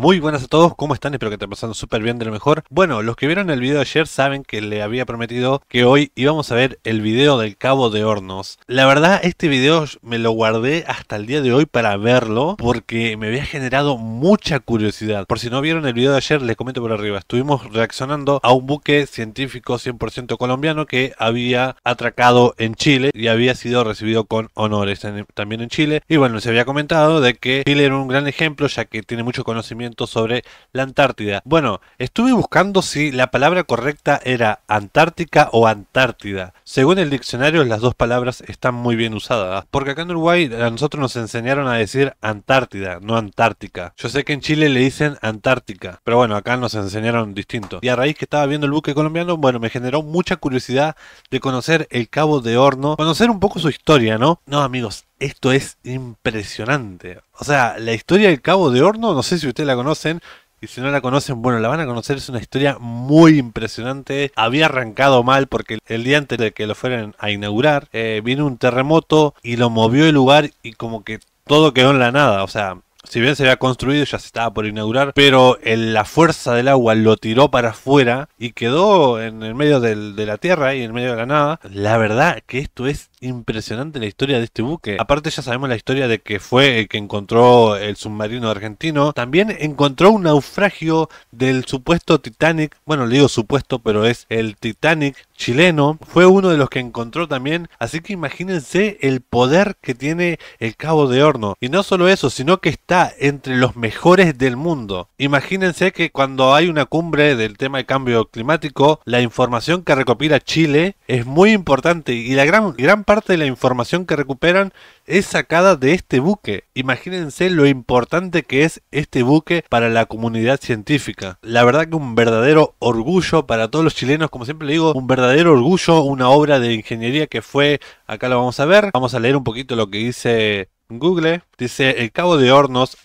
Muy buenas a todos, ¿cómo están? Espero que estén pasando súper bien, de lo mejor. Bueno, los que vieron el video de ayer saben que le había prometido que hoy íbamos a ver el video del Cabo de Hornos. La verdad, este video me lo guardé hasta el día de hoy para verlo porque me había generado mucha curiosidad. Por si no vieron el video de ayer, les comento por arriba. Estuvimos reaccionando a un buque científico 100% colombiano que había atracado en Chile y había sido recibido con honores también en Chile. Y bueno, se había comentado de que Chile era un gran ejemplo ya que tiene mucho conocimiento sobre la Antártida. Bueno, estuve buscando si la palabra correcta era Antártica o Antártida. Según el diccionario, las dos palabras están muy bien usadas, porque acá en Uruguay a nosotros nos enseñaron a decir Antártida, no Antártica. Yo sé que en Chile le dicen Antártica, pero bueno, acá nos enseñaron distinto. Y a raíz que estaba viendo el buque colombiano, bueno, me generó mucha curiosidad de conocer el Cabo de Hornos, conocer un poco su historia, ¿no? No, amigos, esto es impresionante. O sea, la historia del Cabo de Hornos, no sé si ustedes la conocen. Y si no la conocen, bueno, la van a conocer. Es una historia muy impresionante. Había arrancado mal porque el día antes de que lo fueran a inaugurar, vino un terremoto y lo movió el lugar y como que todo quedó en la nada. O sea, si bien se había construido, ya se estaba por inaugurar, pero la fuerza del agua lo tiró para afuera y quedó en el medio de la tierra y en el medio de la nada. La verdad que esto es impresionante, la historia de este buque. Aparte ya sabemos la historia de que fue el que encontró el submarino argentino. También encontró un naufragio del supuesto Titanic. Bueno, le digo supuesto, pero es el Titanic chileno. Fue uno de los que encontró también. Así que imagínense el poder que tiene el Cabo de Hornos. Y no solo eso, sino que está entre los mejores del mundo. Imagínense que cuando hay una cumbre del tema de cambio climático, la información que recopila Chile es muy importante. Y la gran parte de la información que recuperan es sacada de este buque. Imagínense lo importante que es este buque para la comunidad científica. La verdad que un verdadero orgullo para todos los chilenos, como siempre le digo, un verdadero orgullo, una obra de ingeniería que fue, acá lo vamos a ver, vamos a leer un poquito lo que dice Google. Dice: el Cabo de Hornos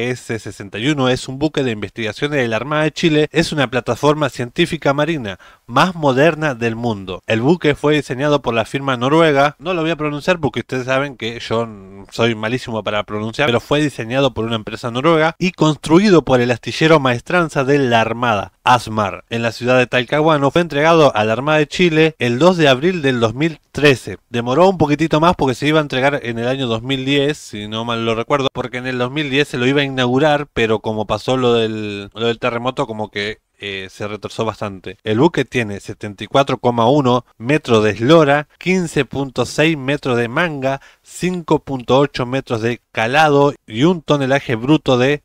AGS-61 es un buque de investigaciones de la Armada de Chile. Es una plataforma científica marina más moderna del mundo. El buque fue diseñado por la firma noruega. No lo voy a pronunciar porque ustedes saben que yo soy malísimo para pronunciar, pero fue diseñado por una empresa noruega y construido por el astillero Maestranza de la Armada, ASMAR, en la ciudad de Talcahuano. Fue entregado a la Armada de Chile el 2 de abril del 2013. Demoró un poquitito más porque se iba a entregar en el año 2010, si no mal lo recuerdo, porque en el 2010 se lo iba a inaugurar, pero como pasó lo del terremoto, como que se retrasó bastante. El buque tiene 74,1 metros de eslora, 15,6 metros de manga, 5,8 metros de calado y un tonelaje bruto de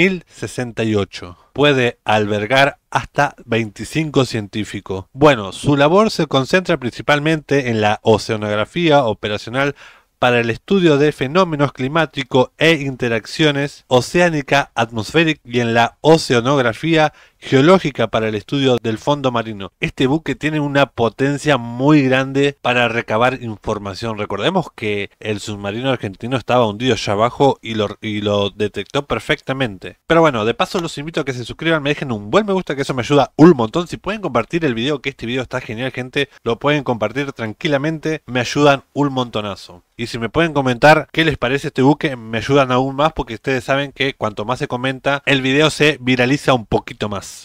3.068. Puede albergar hasta 25 científicos. Bueno, su labor se concentra principalmente en la oceanografía operacional para el estudio de fenómenos climáticos e interacciones oceánica atmosférica y en la oceanografía geológica para el estudio del fondo marino. Este buque tiene una potencia muy grande para recabar información. Recordemos que el submarino argentino estaba hundido allá abajo y lo detectó perfectamente. Pero bueno, de paso los invito a que se suscriban, me dejen un buen me gusta, que eso me ayuda un montón. Si pueden compartir el video, que este video está genial, gente, lo pueden compartir tranquilamente, me ayudan un montonazo. Y si me pueden comentar qué les parece este buque, me ayudan aún más, porque ustedes saben que cuanto más se comenta, el video se viraliza un poquito más.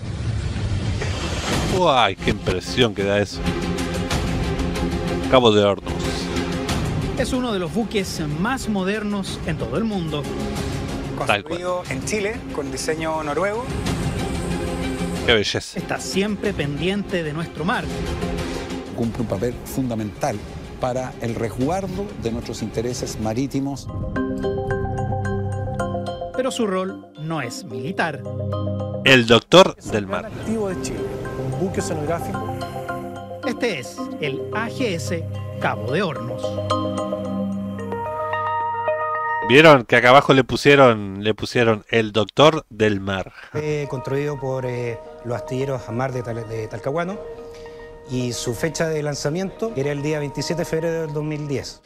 ¡Uy! ¡Qué impresión que da eso! Cabo de Hornos. Es uno de los buques más modernos en todo el mundo. Construido en Chile con diseño noruego. ¡Qué belleza! Está siempre pendiente de nuestro mar. Cumple un papel fundamental para el resguardo de nuestros intereses marítimos. Pero su rol no es militar. El doctor del mar. Activo de Chile, un buque oceanográfico. Este es el AGS Cabo de Hornos. Vieron que acá abajo le pusieron el doctor del mar. Fue construido por los astilleros ASMAR de Talcahuano y su fecha de lanzamiento era el día 27 de febrero del 2010.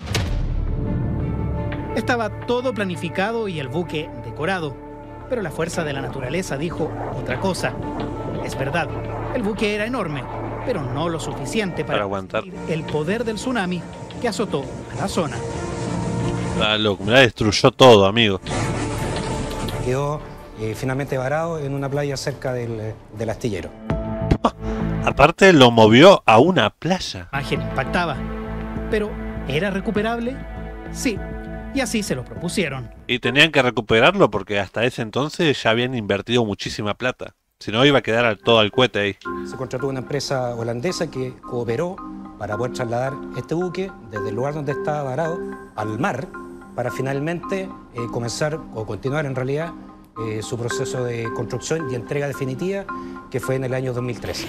Estaba todo planificado y el buque decorado, pero la fuerza de la naturaleza dijo otra cosa. Es verdad, el buque era enorme, pero no lo suficiente para aguantar el poder del tsunami que azotó a la zona. Ah, loco, me la destruyó todo, amigo. Quedó finalmente varado en una playa cerca del astillero. Aparte lo movió a una playa. La imagen impactaba. Pero, ¿era recuperable? Sí, y así se lo propusieron. Y tenían que recuperarlo porque hasta ese entonces ya habían invertido muchísima plata. Si no, iba a quedar todo al cohete ahí. Se contrató una empresa holandesa que cooperó para poder trasladar este buque desde el lugar donde estaba varado al mar para finalmente comenzar, o continuar en realidad, su proceso de construcción y entrega definitiva, que fue en el año 2013.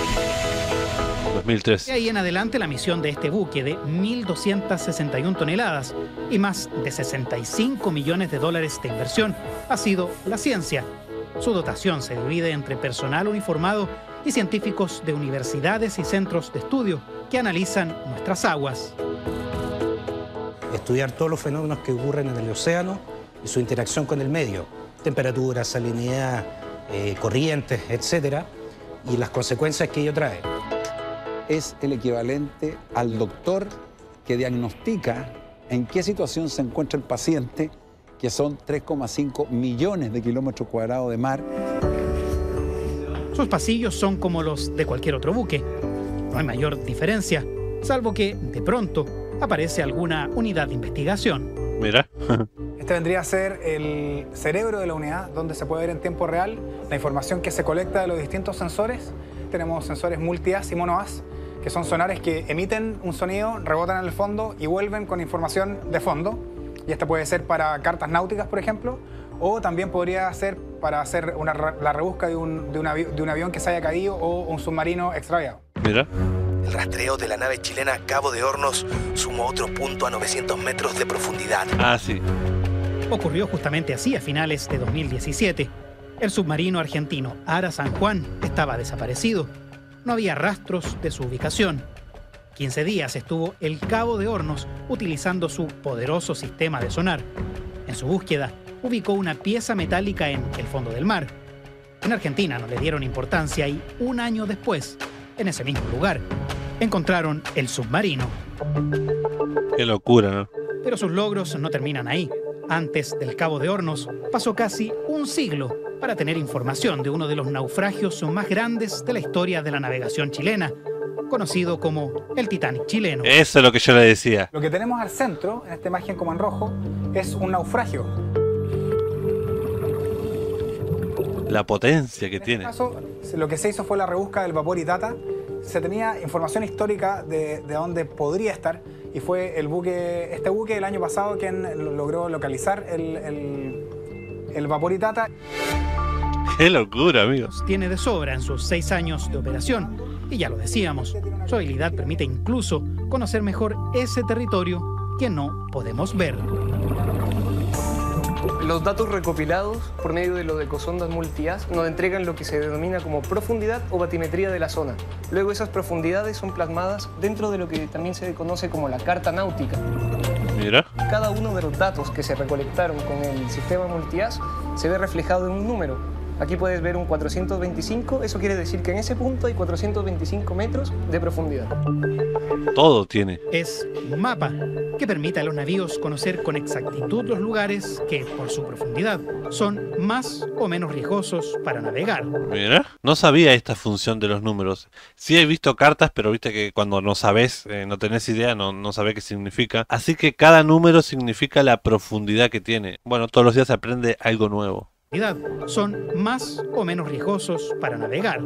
2003. De ahí en adelante la misión de este buque de 1.261 toneladas y más de 65 millones de dólares de inversión ha sido la ciencia. Su dotación se divide entre personal uniformado y científicos de universidades y centros de estudio que analizan nuestras aguas. Estudiar todos los fenómenos que ocurren en el océano y su interacción con el medio, temperatura, salinidad, corrientes, etcétera, y las consecuencias que ello trae. Es el equivalente al doctor que diagnostica en qué situación se encuentra el paciente, que son 3,5 millones de kilómetros cuadrados de mar. Sus pasillos son como los de cualquier otro buque. No hay mayor diferencia, salvo que, de pronto, aparece alguna unidad de investigación. Mira. Este vendría a ser el cerebro de la unidad, donde se puede ver en tiempo real la información que se colecta de los distintos sensores. Tenemos sensores multi-haz y mono-haz, que son sonares que emiten un sonido, rebotan en el fondo y vuelven con información de fondo. Y esta puede ser para cartas náuticas, por ejemplo, o también podría ser para hacer la rebusca de un avión que se haya caído o un submarino extraviado. Mira. El rastreo de la nave chilena Cabo de Hornos sumó otro punto a 900 metros de profundidad. Ah, sí. Ocurrió justamente así a finales de 2017. El submarino argentino Ara San Juan estaba desaparecido. No había rastros de su ubicación. 15 días estuvo el Cabo de Hornos utilizando su poderoso sistema de sonar. En su búsqueda, ubicó una pieza metálica en el fondo del mar. En Argentina no le dieron importancia y un año después, en ese mismo lugar, encontraron el submarino. Qué locura, ¿no? Pero sus logros no terminan ahí. Antes del Cabo de Hornos, pasó casi un siglo para tener información de uno de los naufragios más grandes de la historia de la navegación chilena, conocido como el Titanic chileno. Eso es lo que yo le decía. Lo que tenemos al centro, en esta imagen como en rojo, es un naufragio. La potencia que tiene. En este caso, lo que se hizo fue la rebusca del vapor Itata. Se tenía información histórica de dónde podría estar y fue este buque el año pasado quien logró localizar el vapor Itata. Qué locura, amigos. Tiene de sobra en sus 6 años de operación y ya lo decíamos, su habilidad permite incluso conocer mejor ese territorio que no podemos ver. Los datos recopilados por medio de los ecosondas multi-haz nos entregan lo que se denomina como profundidad o batimetría de la zona. Luego esas profundidades son plasmadas dentro de lo que también se conoce como la carta náutica. Mira. Cada uno de los datos que se recolectaron con el sistema multi-haz se ve reflejado en un número. Aquí puedes ver un 425, eso quiere decir que en ese punto hay 425 metros de profundidad. Todo tiene. Es un mapa que permite a los navíos conocer con exactitud los lugares que, por su profundidad, son más o menos riesgosos para navegar. Mira, no sabía esta función de los números. Sí he visto cartas, pero viste que cuando no sabes, no tenés idea, no sabés qué significa. Así que cada número significa la profundidad que tiene. Bueno, todos los días se aprende algo nuevo. Son más o menos riesgosos para navegar.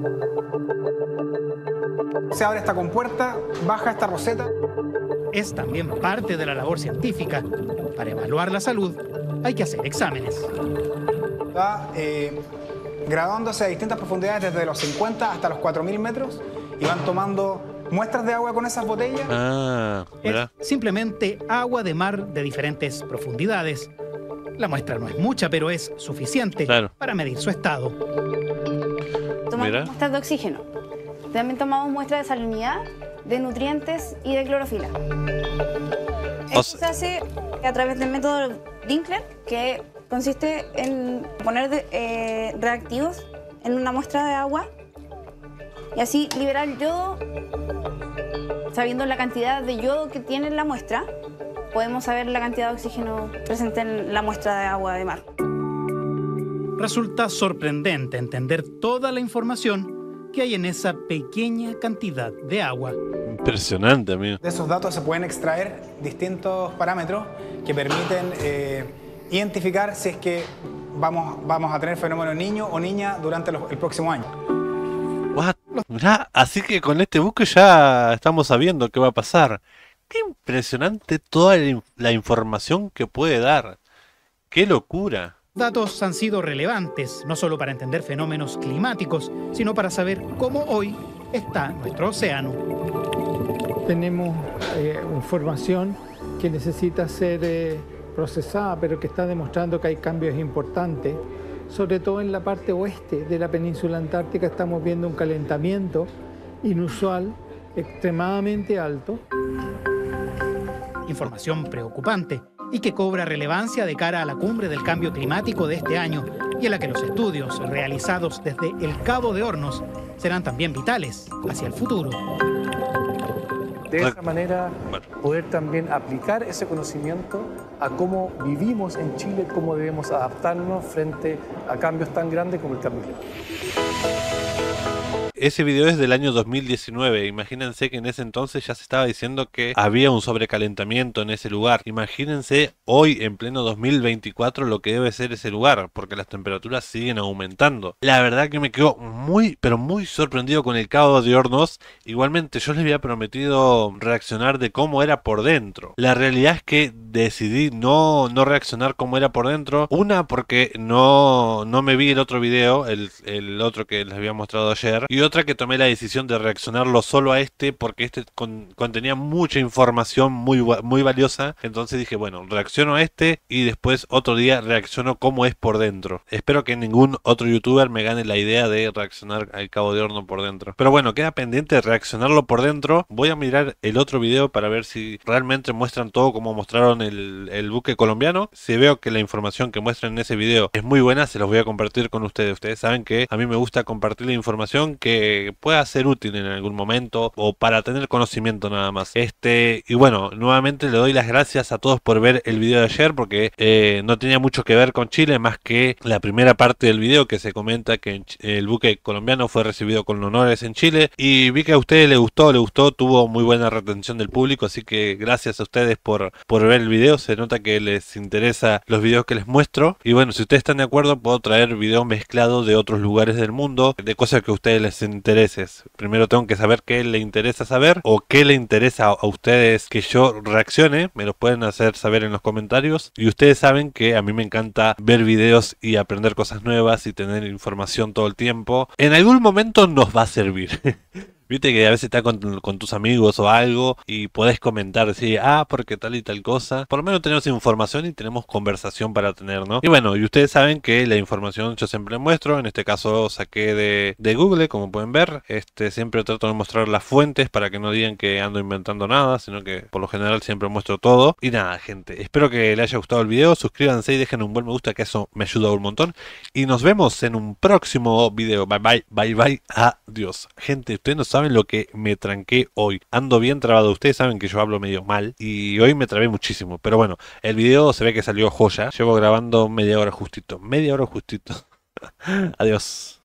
Se abre esta compuerta, baja esta roseta. Es también parte de la labor científica. Para evaluar la salud hay que hacer exámenes. Va graduándose a distintas profundidades desde los 50 hasta los 4.000 metros y van tomando muestras de agua con esas botellas. Ah, mira. Es simplemente agua de mar de diferentes profundidades. La muestra no es mucha, pero es suficiente para medir su estado. Tomamos muestras de oxígeno. También tomamos muestras de salinidad, de nutrientes y de clorofila. Esto se hace a través del método Dinkler, que consiste en poner reactivos en una muestra de agua y así liberar el yodo. Sabiendo la cantidad de yodo que tiene la muestra, podemos saber la cantidad de oxígeno presente en la muestra de agua de mar. Resulta sorprendente entender toda la información que hay en esa pequeña cantidad de agua. Impresionante, amigo. De esos datos se pueden extraer distintos parámetros que permiten identificar si es que vamos a tener fenómeno niño o niña durante el próximo año. What? Mirá, así que con este buque ya estamos sabiendo qué va a pasar. Qué impresionante toda la información que puede dar. ¡Qué locura! Datos han sido relevantes, no solo para entender fenómenos climáticos, sino para saber cómo hoy está nuestro océano. Tenemos información que necesita ser procesada, pero que está demostrando que hay cambios importantes. Sobre todo en la parte oeste de la península antártica estamos viendo un calentamiento inusual, extremadamente alto. Información preocupante y que cobra relevancia de cara a la cumbre del cambio climático de este año y en la que los estudios realizados desde el Cabo de Hornos serán también vitales hacia el futuro. De esa manera poder también aplicar ese conocimiento a cómo vivimos en Chile, cómo debemos adaptarnos frente a cambios tan grandes como el cambio climático. Ese video es del año 2019, imagínense que en ese entonces ya se estaba diciendo que había un sobrecalentamiento en ese lugar. Imagínense hoy en pleno 2024 lo que debe ser ese lugar, porque las temperaturas siguen aumentando. La verdad que me quedo muy, pero muy sorprendido con el Cabo de Hornos. Igualmente yo les había prometido reaccionar de cómo era por dentro. La realidad es que decidí no reaccionar como era por dentro. Una, porque no me vi el otro video, el otro que les había mostrado ayer. Y otra, que tomé la decisión de reaccionarlo solo a este, porque este contenía mucha información muy valiosa. Entonces dije, bueno, reacciono a este y después otro día reacciono cómo es por dentro. Espero que ningún otro youtuber me gane la idea de reaccionar al Cabo de Horno por dentro. Pero bueno, queda pendiente de reaccionarlo por dentro. Voy a mirar el otro video para ver si realmente muestran todo como mostraron el buque colombiano. Si veo que la información que muestran en ese video es muy buena, se los voy a compartir con ustedes. Ustedes saben que a mí me gusta compartir la información que pueda ser útil en algún momento o para tener conocimiento nada más. Y bueno, nuevamente le doy las gracias a todos por ver el video de ayer, porque no tenía mucho que ver con Chile, más que la primera parte del video que se comenta que el buque colombiano fue recibido con honores en Chile, y vi que a ustedes les gustó, tuvo muy buena retención del público, así que gracias a ustedes por ver el video. Se nota que les interesa los videos que les muestro, y bueno, si ustedes están de acuerdo puedo traer videos mezclados de otros lugares del mundo, de cosas que a ustedes les intereses. Primero tengo que saber qué le interesa saber o qué le interesa a ustedes que yo reaccione. Me lo pueden hacer saber en los comentarios, y ustedes saben que a mí me encanta ver videos y aprender cosas nuevas y tener información todo el tiempo. En algún momento nos va a servir. Viste que a veces estás con tus amigos o algo y podés comentar, decir, porque tal y tal cosa. Por lo menos tenemos información y tenemos conversación para tener, ¿no? Y bueno, y ustedes saben que la información yo siempre muestro. En este caso saqué de Google, como pueden ver. Siempre trato de mostrar las fuentes para que no digan que ando inventando nada, sino que por lo general siempre muestro todo. Y nada, gente, espero que les haya gustado el video. Suscríbanse y dejen un buen me gusta, que eso me ayuda un montón. Y nos vemos en un próximo video. Bye, bye, bye, bye. Adiós. Gente, ustedes no saben lo que me tranqué hoy. Ando bien trabado. Ustedes saben que yo hablo medio mal y hoy me trabé muchísimo. Pero bueno, el video se ve que salió joya. Llevo grabando media hora justito. Adiós.